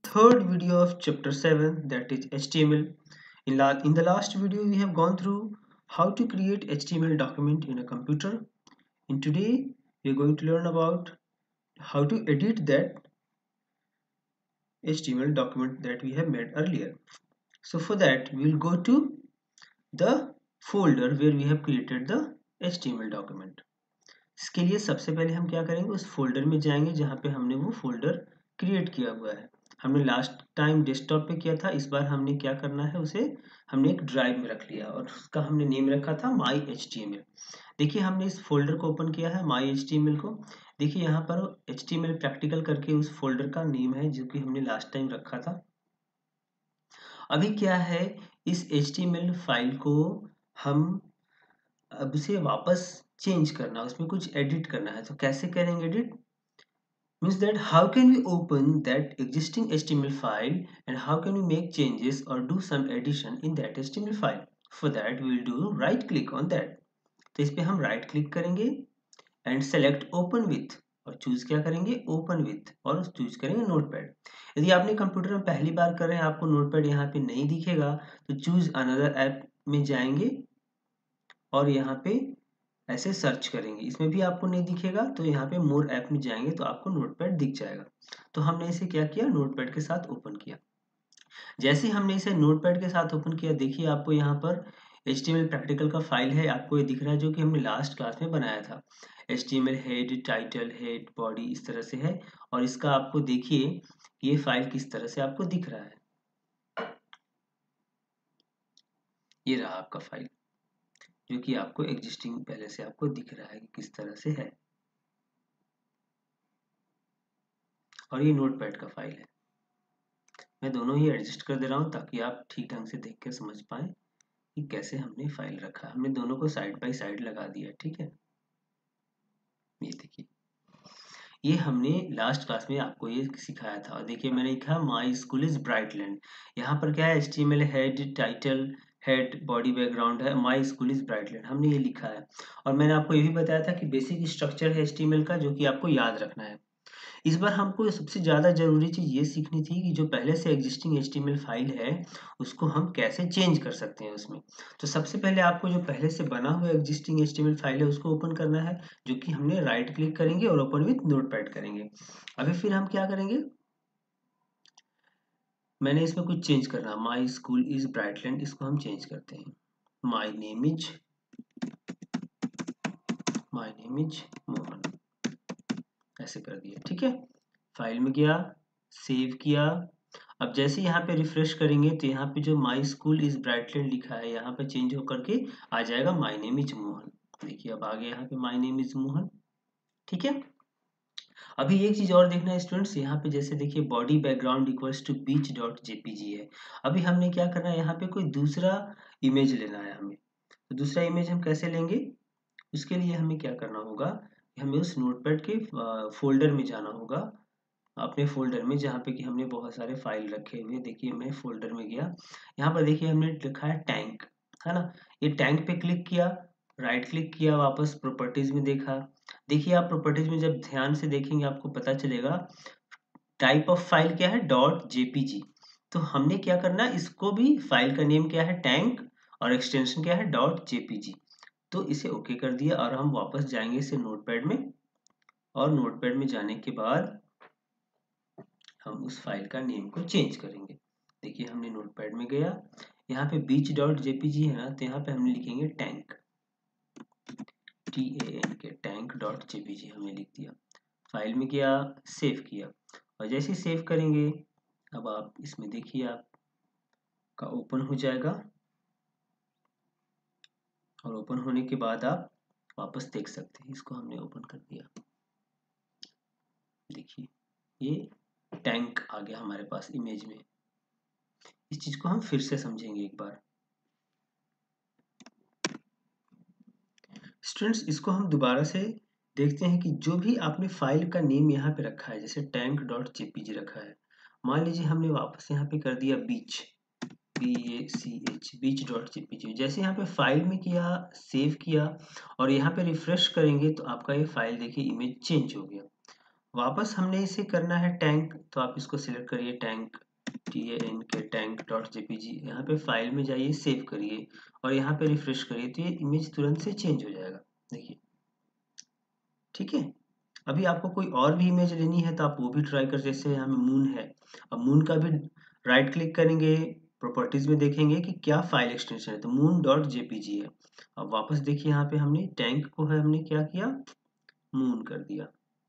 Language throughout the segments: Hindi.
third video of chapter 7, that is HTML. In the last video we have gone through how to create HTML document in a computer. In today we are going to learn about how to edit that HTML document that we have made earlier. So for that we will go to the folder where we have created the HTML document. इसके लिए सबसे पहले हम क्या करेंगे, उस फोल्डर में जाएंगे जहाँ पे हमने वो फोल्डर क्रिएट किया हुआ है। हमने लास्ट टाइम डेस्कटॉप पे किया था, इस बार हमने क्या करना है, उसे हमने एक ड्राइव में रख लिया और उसका हमने नेम रखा था माई HTML। देखिए हमने इस फोल्डर को ओपन किया है माई HTML को। देखिए यहाँ पर HTML प्रैक्टिकल करके उस फोल्डर का नेम है जो कि हमने लास्ट टाइम रखा था। अभी क्या है, इस HTML फाइल को हम अब उसे वापस चेंज करना, उसमें कुछ एडिट करना है। तो कैसे करेंगे edit? Means that how can we open that existing HTML file and how can we make changes or do some addition in that HTML file. For that we will do right click on that. तो इस पे हम राइट क्लिक करेंगे एंड सेलेक्ट ओपन विथ और चूज क्या करेंगे, ओपन विथ, और चूज करेंगे नोटपैड। यदि आपने कंप्यूटर में पहली बार कर रहे हैं, आपको नोटपैड यहाँ पे नहीं दिखेगा तो चूज अनदर ऐप में जाएंगे और यहाँ पे ऐसे सर्च करेंगे, इसमें भी आपको नहीं दिखेगा तो यहाँ पे मोर ऐप में जाएंगे तो आपको नोटपैड दिख जाएगा। तो हमने इसे क्या किया, नोटपैड के साथ ओपन किया। जैसे हमने इसे नोटपैड के साथ ओपन किया, देखिए आपको यहाँ पर HTML प्रैक्टिकल का फाइल है, आपको ये दिख रहा है जो कि हमने लास्ट क्लास में बनाया था। HTML head, title, head, body इस तरह से है और इसका आपको देखिए ये फाइल किस तरह से आपको दिख रहा है। ये रहा आपका फाइल जो कि आपको एग्जिस्टिंग पहले से आपको दिख रहा है कि किस तरह से है, और ये नोटपैड का फाइल है। मैं दोनों ही एडजस्ट कर दे रहा हूँ ताकि आप ठीक ढंग से देख के समझ पाए कि कैसे हमने फाइल रखा है। हमने दोनों को साइड बाय साइड लगा दिया, ठीक है। ये देखिए, ये हमने लास्ट क्लास में आपको ये सिखाया था। और देखिए मैंने लिखा माई स्कूल इज ब्राइटलैंड। यहाँ पर क्या है, HTML head, title, head, body, background है, माई स्कूल इज ब्राइटलैंड हमने ये लिखा है। और मैंने आपको ये भी बताया था कि बेसिक स्ट्रक्चर है HTML का जो कि आपको याद रखना है। इस बार हमको सबसे ज़्यादा ज़रूरी चीज़ ये सीखनी थी कि जो पहले से एग्जिस्टिंग HTML फाइल है उसको हम कैसे चेंज कर सकते हैं उसमें। तो सबसे पहले आपको जो पहले से बना हुआ एग्जिस्टिंग HTML फाइल है उसको ओपन करना है, जो कि हमने राइट क्लिक करेंगे और ओपन विथ नोटपैड करेंगे। अभी फिर हम क्या करेंगे, मैंने इसमें कुछ चेंज करना, माई स्कूल इज ब्राइटलैंड इसको हम चेंज करते हैं, माई नेम इज मोहन, ऐसे कर दिया, ठीक है। फाइल में गया, सेव किया। अब जैसे यहाँ पे रिफ्रेश करेंगे तो यहाँ पे जो माई स्कूल इज ब्राइटलैंड लिखा है यहाँ पे चेंज होकर के आ जाएगा माई नेम इज मोहन। देखिए अब आ गया यहाँ पे माई नेम इज मोहन, ठीक है। अभी एक चीज और देखना है स्टूडेंट्स, यहाँ पे जैसे देखिए body background equals to beach dot JPG है। अभी हमने क्या करना है, यहाँ पे कोई दूसरा इमेज लेना है हमें। तो दूसरा इमेज हम कैसे लेंगे, उसके लिए हमें क्या करना होगा, हमें उस नोटपैड के फोल्डर में जाना होगा, अपने फोल्डर में जहाँ पे कि हमने बहुत सारे फाइल रखे हुए। देखिए मैं फोल्डर में गया, यहाँ पर देखिए हमने लिखा है टैंक, है ना। ये टैंक पे क्लिक किया, राइट क्लिक किया, वापस प्रॉपर्टीज में देखा। देखिए आप प्रॉपर्टीज में जब ध्यान से देखेंगे आपको पता चलेगा टाइप ऑफ फाइल क्या है, डॉट जेपीजी। तो हमने क्या करना है, इसको भी फाइल का नेम क्या है, टैंक, और एक्सटेंशन क्या है, डॉट जेपीजी। तो इसे ओके कर दिया और हम वापस जाएंगे इसे नोटपैड में, और नोटपैड में जाने के बाद हम उस फाइल का नेम को चेंज करेंगे। देखिए हमने नोटपैड में गया, यहाँ पे बीच डॉट जेपीजी है ना, तो यहाँ पे हमने लिखेंगे tank, TANK, tank dot JPG हमने लिख दिया। फाइल में गया, सेव किया, और जैसे ही सेव करेंगे अब आप इसमें देखिए आपका ओपन हो जाएगा, और ओपन होने के बाद आप वापस देख सकते हैं। इसको हमने ओपन कर दिया, देखिए ये टैंक आ गया हमारे पास इमेज में। इस चीज को हम फिर से समझेंगे एक बार। स्टूडेंट्स इसको हम दोबारा से देखते हैं कि जो भी आपने फाइल का नेम यहाँ पे रखा है, जैसे टैंक डॉट जेपीजी रखा है, मान लीजिए हमने वापस यहाँ पे कर दिया beach, BACH, beach dot JPG. जैसे यहाँ पे फाइल में किया, सेव किया, और यहाँ पे रिफ्रेश करेंगे तो आपका ये फाइल देखिए इमेज चेंज हो गया। वापस हमने इसे करना है टैंक, तो आप इसको सिलेक्ट करिए tank, TANK tank dot JPG। यहाँ पे फाइल में जाइए, सेव करिए और यहाँ पे रिफ्रेश करिए तो ये इमेज तुरंत से चेंज हो जाएगा। देखिए, ठीक है। अभी आपको कोई और भी इमेज लेनी है तो आप वो भी ट्राई कर, जैसे यहाँ में मून है। अब मून का भी राइट क्लिक करेंगे, प्रॉपर्टीज में देखेंगे कि क्या फाइल एक्सटेंशन है, तो मून डॉट JPG है। अब वापस देखिए, यहाँ पे हमने टैंक को है हमने क्या किया, मून कर दिया,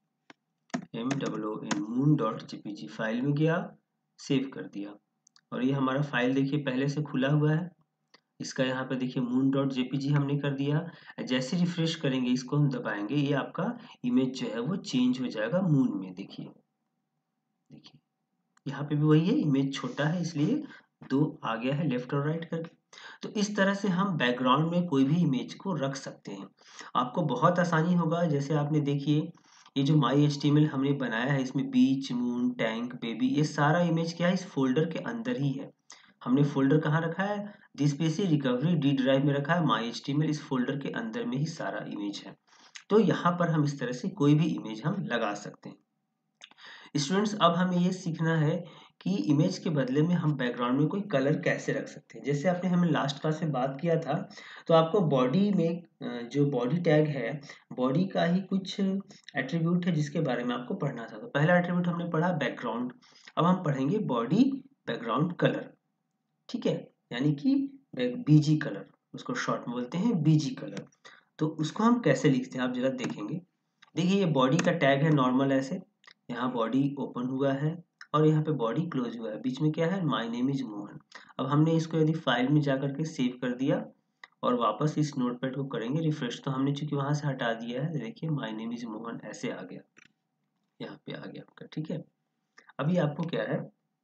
MOON moon dot JPG। File में गया, सेव कर दिया और ये हमारा फाइल देखिए पहले से खुला हुआ है। इसका यहाँ पे देखिए मून डॉट JPG हमने कर दिया। जैसे रिफ्रेश करेंगे, इसको हम दबाएंगे, ये आपका इमेज जो है वो चेंज हो जाएगा मून में। देखिए देखिए, यहाँ पे भी वही है, इमेज छोटा है इसलिए दो आ गया है लेफ्ट और राइट करके। तो इस तरह से हम बैकग्राउंड में कोई भी इमेज को रख सकते हैं। आपको बहुत आसानी होगा। जैसे आपने देखिए, ये जो MyHTML हमने बनाया है, इसमें बीच, मून, टैंक, बेबी, ये सारा इमेज क्या है, इस फोल्डर के अंदर ही है। हमने फोल्डर कहाँ रखा है, this PC recovery D drive में रखा है। MyHTML इस फोल्डर के अंदर में ही सारा इमेज है। तो यहाँ पर हम इस तरह से कोई भी इमेज हम लगा सकते हैं। स्टूडेंट्स, अब हमें ये सीखना है कि इमेज के बदले में हम बैकग्राउंड में कोई कलर कैसे रख सकते हैं। जैसे आपने हमें लास्ट क्लास में बात किया था, तो आपको बॉडी में जो बॉडी टैग है, बॉडी का ही कुछ एट्रीब्यूट है जिसके बारे में आपको पढ़ना था। तो पहला एट्रीब्यूट हमने पढ़ा बैकग्राउंड। अब हम पढ़ेंगे बॉडी बैकग्राउंड कलर, ठीक है, यानी कि BG कलर, उसको शॉर्ट में बोलते हैं BG कलर। तो उसको हम कैसे लिखते हैं आप जरा देखेंगे। देखिए, ये बॉडी का टैग है नॉर्मल ऐसे, यहाँ बॉडी ओपन हुआ है और यहाँ पे बॉडी क्लोज हुआ है, बीच में क्या है, माय नेम इज मोहन। अब हमने इसको यदि फाइल में जा करके सेव कर दिया और वापस इस नोटपैड को करेंगे रिफ्रेश, तो हमने चूंकि वहां से हटा दिया है, देखिए माय नेम इज मोहन ऐसे आ गया, यहाँ पे आ गया आपका, ठीक है। अभी आपको क्या है,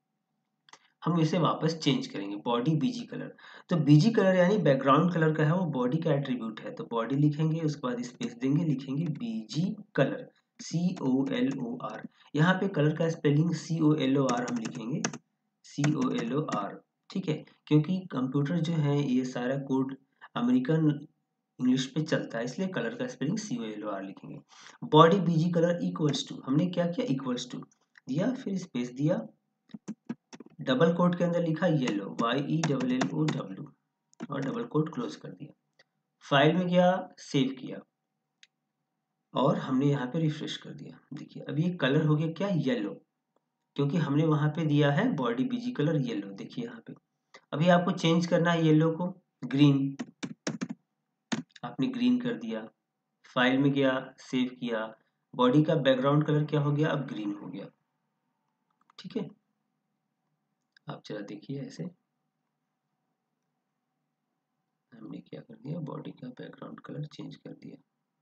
हम इसे वापस चेंज करेंगे, बॉडी BG कलर। तो BG कलर यानी बैकग्राउंड कलर का है, वो बॉडी का एट्रीब्यूट है। तो बॉडी लिखेंगे, उसके बाद स्पेस देंगे, लिखेंगे BG कलर, COLOR। यहाँ पे कलर का स्पेलिंग COLOR हम लिखेंगे, COLOR, ठीक है, क्योंकि कंप्यूटर जो है ये सारा कोड अमेरिकन इंग्लिश पे चलता है, इसलिए कलर का स्पेलिंग COLOR लिखेंगे। Body BG colour equals to, हमने क्या किया, इक्वल्स टू दिया, फिर स्पेस दिया, डबल कोट के अंदर लिखा येलो, YELLOW, और डबल कोट क्लोज कर दिया। फाइल में गया, सेव किया और हमने यहाँ पे रिफ्रेश कर दिया। देखिए, अब ये कलर हो गया क्या, येलो, क्योंकि हमने वहां पे दिया है बॉडी BG कलर येलो। देखिए यहाँ पे अभी आपको चेंज करना है येलो को ग्रीन, आपने ग्रीन कर दिया। फाइल में गया, सेव किया, बॉडी का बैकग्राउंड कलर क्या हो गया, अब ग्रीन हो गया, ठीक है। आप जरा देखिए, ऐसे हमने क्या कर दिया, बॉडी का बैकग्राउंड कलर चेंज कर दिया,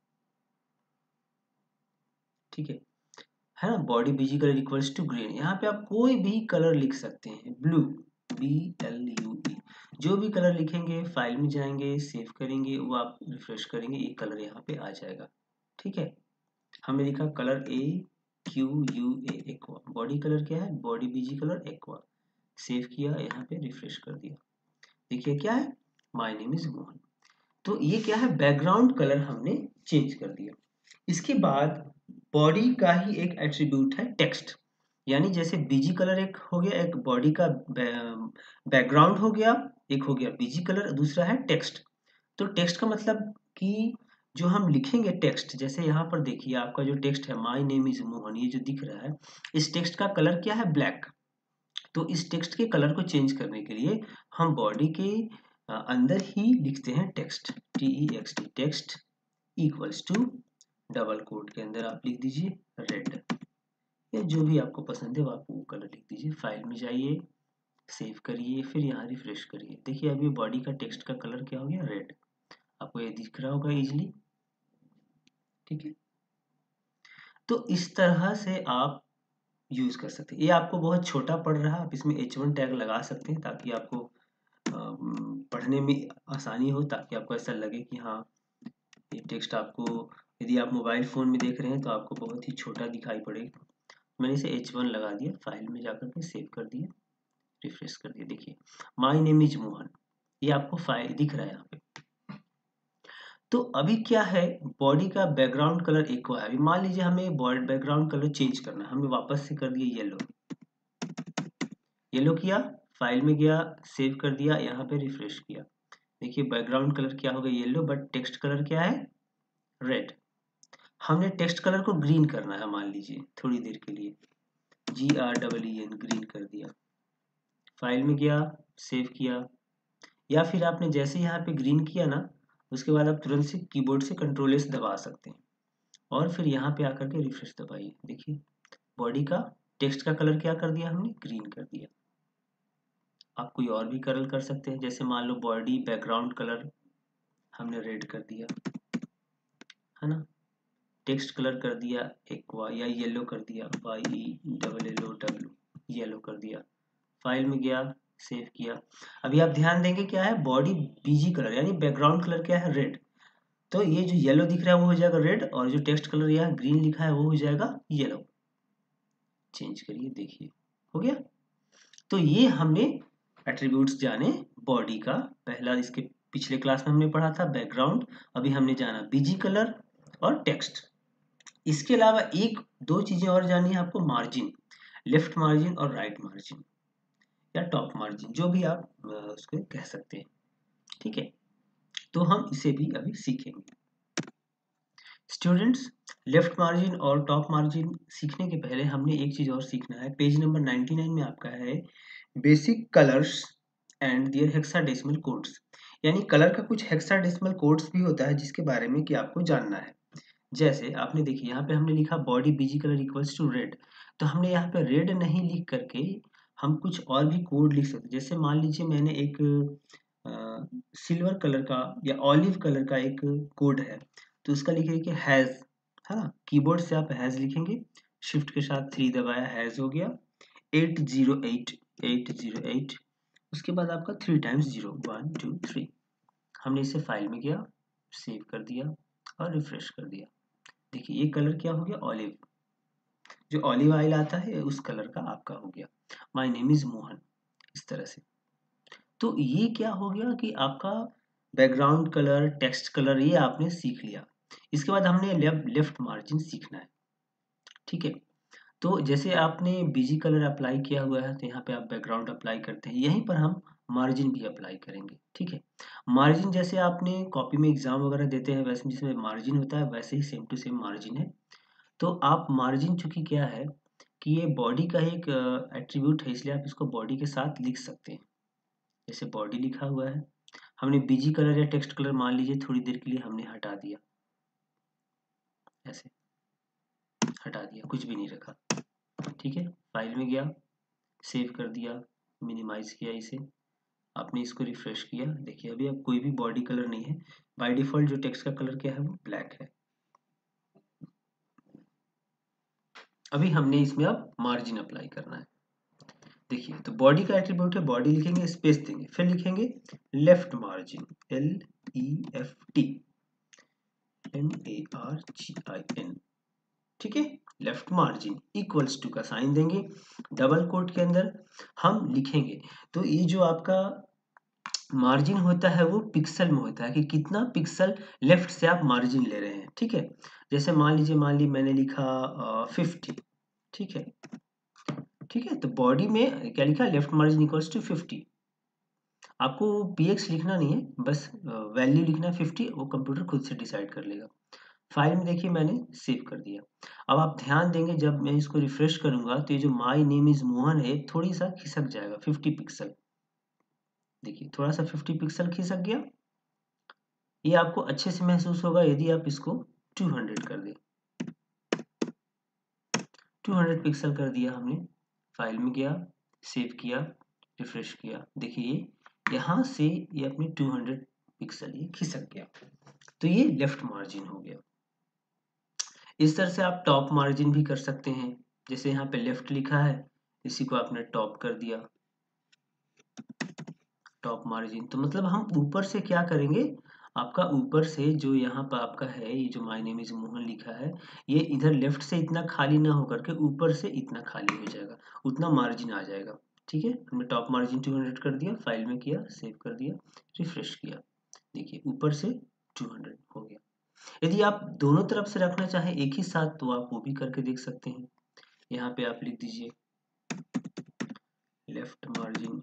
ठीक है ना। Body BG colour equals to green. यहाँ पे आप कोई भी कलर लिख सकते हैं, ब्लू, BLUE, जो भी कलर लिखेंगे, फाइल में जाएंगे, सेव करेंगे, वो आप रिफ्रेश करेंगे, ये कलर यहाँ पे आ जाएगा, ठीक है। हमने लिखा colour AQUA, aqua. Body colour क्या है, body BG colour aqua. Save किया, यहाँ पे रिफ्रेश कर दिया, देखिए क्या है, माय नेम इज मोहन। तो ये क्या है, बैकग्राउंड कलर हमने चेंज कर दिया। इसके बाद बॉडी का ही एक एट्रीब्यूट है टेक्स्ट, यानी जैसे BG कलर एक हो गया, एक बॉडी का बैकग्राउंड हो गया, एक हो गया BG कलर, दूसरा है टेक्स्ट। तो टेक्स्ट का मतलब कि जो हम लिखेंगे टेक्स्ट, जैसे यहाँ पर देखिए आपका जो टेक्स्ट है, माय नेम इज मोहन, ये जो दिख रहा है, इस टेक्स्ट का कलर क्या है, ब्लैक। तो इस टेक्स्ट के कलर को चेंज करने के लिए हम बॉडी के अंदर ही लिखते हैं text, TEXT, text equals to, double quote के अंदर आप लिख दीजिए रेड, या जो भी आपको पसंद है वो आप वो कलर लिख दीजिए। फाइल में जाइए, सेव करिए, फिर यहाँ रिफ्रेश करिए। देखिए अभी बॉडी का टेक्स्ट का कलर क्या हो गया, रेड। आपको ये दिख रहा होगा इजीली, ठीक है। तो इस तरह से आप यूज कर सकते हैं। ये आपको बहुत छोटा पड़ रहा है, आप इसमें H1 टैग लगा सकते हैं ताकि आपको पढ़ने में आसानी हो, ताकि आपको ऐसा लगे कि हाँ ये टेक्स्ट आपको, यदि आप मोबाइल फ़ोन में देख रहे हैं तो आपको बहुत ही छोटा दिखाई पड़ेगा। मैंने इसे H1 लगा दिया, फाइल में जाकर के सेव कर दिया, रिफ्रेश कर दिया। देखिए माय नेम इज मोहन, ये आपको फाइल दिख रहा है यहाँ पे। तो अभी क्या है, बॉडी का बैकग्राउंड कलर एक हुआ है। अभी मान लीजिए हमें बॉडी बैकग्राउंड कलर चेंज करना है, हमने वापस से कर दिया येलो। येलो किया, फाइल में गया, सेव कर दिया, यहाँ पे रिफ्रेश किया। देखिए बैकग्राउंड कलर क्या हो गया, येलो, बट टेक्स्ट कलर क्या है, रेड। हमने टेक्स्ट कलर को ग्रीन करना है, मान लीजिए थोड़ी देर के लिए, GREEN, ग्रीन कर दिया। फाइल में गया, सेव किया, या फिर आपने जैसे यहाँ पे ग्रीन किया ना, उसके बाद आप तुरंत से कीबोर्ड से Ctrl+S दबा सकते हैं और फिर यहाँ पे आकर के रिफ्रेश दबाइए। देखिए बॉडी का टेक्स्ट का कलर क्या कर दिया हमने, ग्रीन कर दिया। आप कोई और भी कलर कर सकते हैं, जैसे मान लो बॉडी बैकग्राउंड कलर हमने रेड कर दिया, है ना। टेक्स्ट कलर कर दिया एक्वा या येलो कर दिया, YELLOW, येलो कर दिया। फाइल में गया, सेव किया। अभी आप ध्यान देंगे क्या है, बॉडी बीजी कलर यानी बैकग्राउंड कलर क्या है, रेड। तो ये जो येलो दिख रहा है वो हो जाएगा रेड, और जो टेक्स्ट कलर यहाँ ग्रीन लिखा है वो हो जाएगा येलो। चेंज करिए, देखिए हो गया। तो ये हमने एट्रीब्यूट्स जाने बॉडी का। पहला इसके पिछले क्लास में हमने पढ़ा था बैकग्राउंड, अभी हमने जाना बीजी कलर और टेक्स्ट। इसके अलावा एक दो चीजें और जानी है आपको, मार्जिन, लेफ्ट मार्जिन और राइट मार्जिन या टॉप मार्जिन, जो भी आप उसको कह सकते हैं, ठीक है। तो हम इसे भी अभी सीखेंगे। स्टूडेंट्स, लेफ्ट मार्जिन और टॉप मार्जिन सीखने के पहले हमने एक चीज और सीखना है। पेज नंबर 99 में आपका है basic colours and their hexadecimal codes, यानी कलर का कुछ हेक्साडेसिमल कोड्स भी होता है जिसके बारे में कि आपको जानना है। जैसे आपने देखिए यहाँ पे हमने लिखा body BG colour equals to red, तो हमने यहाँ पे रेड नहीं लिख करके हम कुछ और भी कोड लिख सकते। जैसे मान लीजिए मैंने एक सिल्वर कलर का या ऑलिव कलर का एक कोड है, तो उसका लिखिए कि हैज, है ना। कीबोर्ड से आप हैज लिखेंगे, शिफ्ट के साथ 3 दबाया, हैज हो गया 808, उसके बाद आपका 3 टाइम्स 0, 1 2 3। हमने इसे फाइल में गया, सेव कर दिया और रिफ्रेश कर दिया। देखिए ये कलर क्या हो गया, ऑलिव, जो ऑलिव ऑयल आता है उस कलर का आपका हो गया। माय नेम इज मोहन, इस तरह से। तो ये क्या हो गया कि आपका बैकग्राउंड कलर, टेक्स्ट कलर, ये आपने सीख लिया। इसके बाद हमने लेफ्ट मार्जिन सीखना है, ठीक है। तो जैसे आपने बीजी कलर अप्लाई किया हुआ है, तो यहाँ पे आप बैकग्राउंड अप्लाई करते हैं, यहीं पर हम मार्जिन भी अप्लाई करेंगे, ठीक है। मार्जिन जैसे आपने कॉपी में एग्जाम वगैरह देते हैं वैसे जिसमें मार्जिन होता है, वैसे ही सेम टू सेम मार्जिन है। तो आप मार्जिन चूंकि क्या है कि ये बॉडी का एक एट्रीब्यूट है, इसलिए आप इसको बॉडी के साथ लिख सकते हैं। जैसे बॉडी लिखा हुआ है, हमने बीजी कलर या टेक्स्ट कलर मान लीजिए थोड़ी देर के लिए हमने हटा दिया, ऐसे हटा दिया, कुछ भी नहीं रखा, ठीक है। फाइल में गया, सेव कर दिया, मिनिमाइज किया इसे, आपने इसको रिफ्रेश किया। देखिए अभी अब कोई भी बॉडी कलर नहीं है, बाय डिफॉल्ट जो टेक्स्ट का कलर क्या है वो ब्लैक है। अभी हमने इसमें अब मार्जिन अप्लाई करना है। देखिए तो बॉडी का एट्रीब्यूट है, बॉडी लिखेंगे, स्पेस देंगे, फिर लिखेंगे लेफ्ट मार्जिन, LEFTMARGIN, ठीक है। लेफ्ट मार्जिन इक्वल्स टू का साइन देंगे, डबल कोट के अंदर हम लिखेंगे। तो ये जो आपका मार्जिन होता है वो पिक्सल में होता है कि कितना पिक्सल लेफ्ट से आप मार्जिन ले रहे हैं, ठीक है। जैसे मान ली मैंने लिखा 50, ठीक है, ठीक है। तो बॉडी में क्या लिखा, लेफ्ट मार्जिन इक्वल्स टू 50। आपको px लिखना नहीं है, बस वैल्यू लिखना है 50, वो कंप्यूटर खुद से डिसाइड कर लेगा। फाइल में देखिए मैंने सेव कर दिया। अब आप ध्यान देंगे जब मैं इसको रिफ्रेश करूंगा तो ये जो माय नेम इज मोहन है थोड़ी सा खिसक जाएगा, 50 पिक्सल। देखिए थोड़ा सा 50 पिक्सल खिसक गया। ये आपको अच्छे से महसूस होगा यदि आप इसको 200 कर दें। 200 पिक्सल कर दिया हमने, फाइल में गया, सेव किया, रिफ्रेश किया। देखिए यहाँ से ये अपने 200 पिक्सल ये खिसक गया, तो ये लेफ्ट मार्जिन हो गया। इस तरह से आप टॉप मार्जिन भी कर सकते हैं। जैसे यहाँ पे लेफ्ट लिखा है, इसी को आपने टॉप कर दिया, टॉप मार्जिन। तो मतलब हम ऊपर से क्या करेंगे, आपका ऊपर से जो यहाँ पर आपका है, ये जो माय नेम इज मोहन लिखा है, ये इधर लेफ्ट से इतना खाली ना होकर के ऊपर से इतना खाली हो जाएगा, उतना मार्जिन आ जाएगा, ठीक है। हमने टॉप मार्जिन 200 कर दिया, फाइल में किया, सेव कर दिया, रिफ्रेश किया। देखिए ऊपर से 200 हो गया। यदि आप दोनों तरफ से रखना चाहें एक ही साथ तो आप वो भी करके देख सकते हैं। यहाँ पे आप लिख दीजिए left margin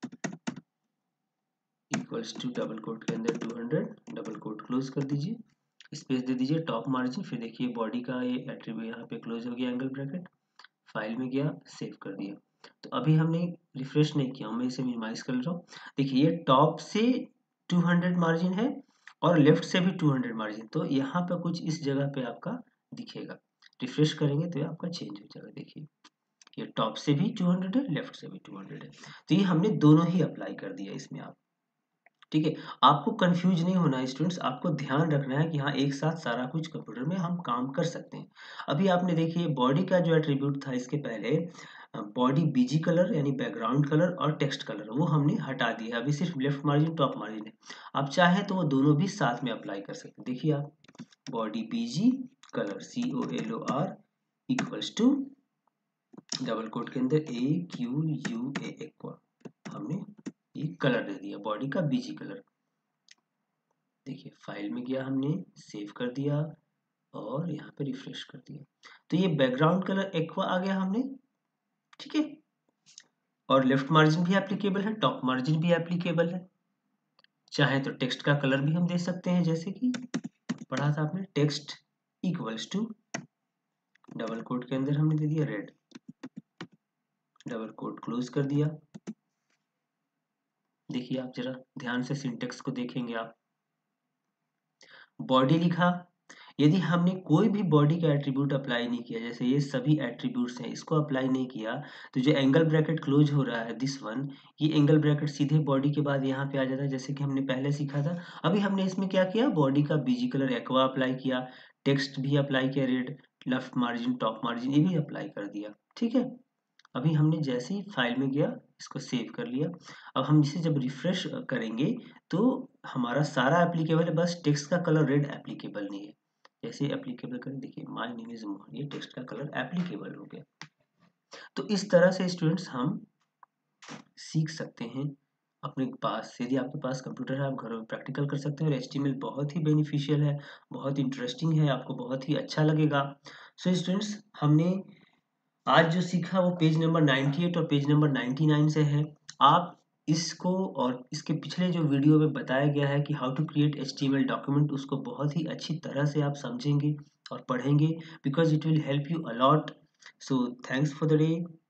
equals to double quote के अंदर 200, डबल कोट क्लोज कर दीजिए, स्पेस दे दीजिए, टॉप मार्जिन, फिर देखिए बॉडी का ये एट्रीब्यूट यहाँ पे क्लोज हो गया एंगल ब्रैकेट, फाइल में गया, सेव कर दिया। तो अभी हमने रिफ्रेश नहीं किया, मैं इसे मिनिमाइज कर रहा हूँ। देखिए ये टॉप से 200 मार्जिन है और लेफ्ट से भी 200 मार्जिन, तो यहाँ पे कुछ इस जगह पे आपका दिखेगा। रिफ्रेश करेंगे तो ये आपका चेंज हो जाएगा। देखिए ये टॉप से भी 200 है, लेफ्ट से भी 200 है, तो ये हमने दोनों ही अप्लाई कर दिया इसमें। आप ठीक है, आपको कंफ्यूज नहीं होना है स्टूडेंट्स, आपको ध्यान रखना है कि हाँ एक साथ सारा कुछ कंप्यूटर में हम काम कर सकते हैं। अभी आपने देखिए बॉडी का जो एट्रीब्यूट था इसके पहले, बॉडी बीजी कलर यानी बैकग्राउंड कलर और टेक्स्ट कलर, वो हमने हटा दिया। अभी सिर्फ लेफ्ट मार्जिन टॉप मार्जिन है। आप चाहें तो वो दोनों भी साथ में अप्लाई कर सकते हैं। देखिए आप body BG colour COLOR equals to double quote के अंदर AQUA एक्वा, हमने ये कलर दे दिया बॉडी का बीजी कलर। देखिए फाइल में गया, हमने सेव कर दिया और यहाँ पे रिफ्रेश कर दिया, तो ये बैकग्राउंड कलर एक्वा आ गया हमने। ठीक है, और लेफ्ट मार्जिन भी एप्लीकेबल है, टॉप मार्जिन भी एप्लीकेबल है। चाहे तो टेक्स्ट का कलर भी हम दे सकते हैं, जैसे कि पढ़ा था आपने, text equals to double quote के अंदर हमने दे दिया रेड, डबल कोट क्लोज कर दिया। देखिए आप जरा ध्यान से सिंटेक्स को देखेंगे आप, बॉडी लिखा, यदि हमने कोई भी बॉडी का एट्रीब्यूट अप्लाई नहीं किया, जैसे ये सभी एट्रीब्यूट्स हैं इसको अप्लाई नहीं किया, तो जो एंगल ब्रैकेट क्लोज हो रहा है दिस वन, ये एंगल ब्रैकेट सीधे बॉडी के बाद यहाँ पे आ जाता है, जैसे कि हमने पहले सीखा था। अभी हमने इसमें क्या किया, बॉडी का बीजी कलर एक्वा अप्लाई किया, टेक्स्ट भी अप्लाई किया red, left margin top margin ये भी अप्लाई कर दिया। ठीक है, अभी हमने जैसे ही फाइल में गया इसको सेव कर लिया। अब हम इसे जब रिफ्रेश करेंगे तो हमारा सारा एप्लीकेबल है, बस टेक्स्ट का कलर रेड एप्लीकेबल नहीं है। जैसे एप्लीकेबल करें, देखिए माय नेम इज मोहन, ये टेक्स्ट का कलर एप्लीकेबल हो गया। तो इस तरह से स्टूडेंट्स हम सीख सकते हैं अपने पास, यदि आपके पास कंप्यूटर है आप घर में प्रैक्टिकल कर सकते हैं। और HTML बहुत ही बेनिफिशियल है, बहुत इंटरेस्टिंग है, आपको बहुत ही अच्छा लगेगा। सो स्टूडेंट्स हमने आज जो सीखा वो पेज नंबर 98 और पेज नंबर 99 से है। आप इसको और इसके पिछले जो वीडियो में बताया गया है कि how to create HTML document, उसको बहुत ही अच्छी तरह से आप समझेंगे और पढ़ेंगे, because it will help you a lot. So thanks for the day.